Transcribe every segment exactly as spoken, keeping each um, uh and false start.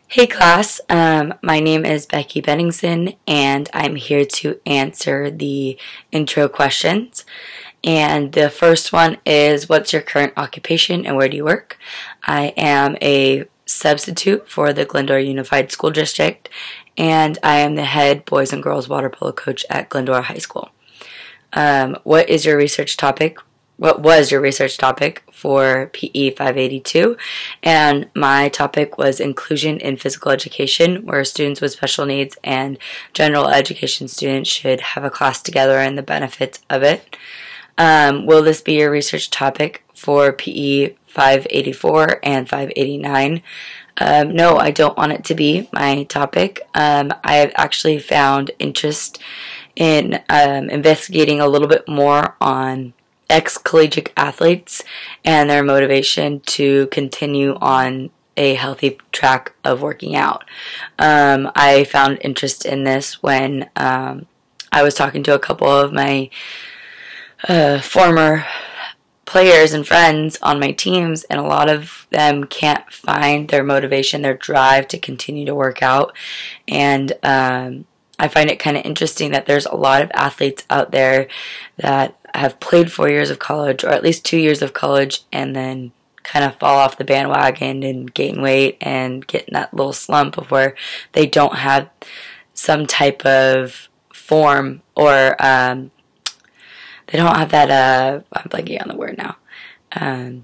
Hey class, um, my name is Becky Benningson and I'm here to answer the intro questions. And the first one is, what's your current occupation and where do you work? I am a substitute for the Glendora Unified School District and I am the head boys and girls water polo coach at Glendora High School. Um, what is your research topic? What was your research topic for P E five eighty-two? And my topic was inclusion in physical education, where students with special needs and general education students should have a class together and the benefits of it. Um, will this be your research topic for P E five eighty-four and five eighty-nine? Um, no, I don't want it to be my topic. Um, I have actually found interest in um, investigating a little bit more on ex-collegiate athletes and their motivation to continue on a healthy track of working out. Um, I found interest in this when um, I was talking to a couple of my uh, former players and friends on my teams, and a lot of them can't find their motivation, their drive to continue to work out. And um, I find it kind of interesting that there's a lot of athletes out there that have played four years of college, or at least two years of college, and then kind of fall off the bandwagon and gain weight and get in that little slump of where they don't have some type of form, or um, they don't have that, uh, I'm blanking on the word now, um,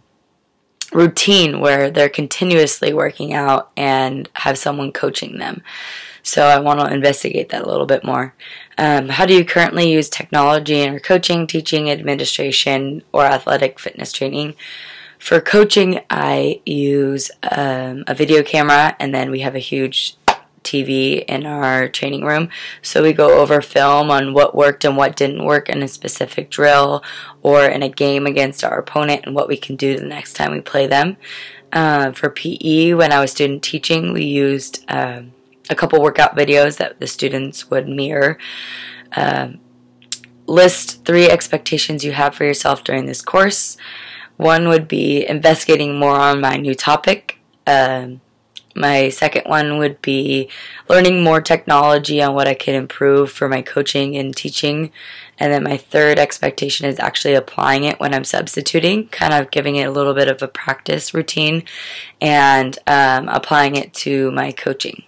routine where they're continuously working out and have someone coaching them. So I want to investigate that a little bit more. Um, how do you currently use technology in your coaching, teaching, administration, or athletic fitness training? For coaching, I use um, a video camera, and then we have a huge T V in our training room. So we go over film on what worked and what didn't work in a specific drill or in a game against our opponent, and what we can do the next time we play them. Uh, for P E, when I was student teaching, we used um, a couple workout videos that the students would mirror. Um, list three expectations you have for yourself during this course. One would be investigating more on my new topic. Um, my second one would be learning more technology on what I could improve for my coaching and teaching. And then my third expectation is actually applying it when I'm substituting, kind of giving it a little bit of a practice routine and um, applying it to my coaching.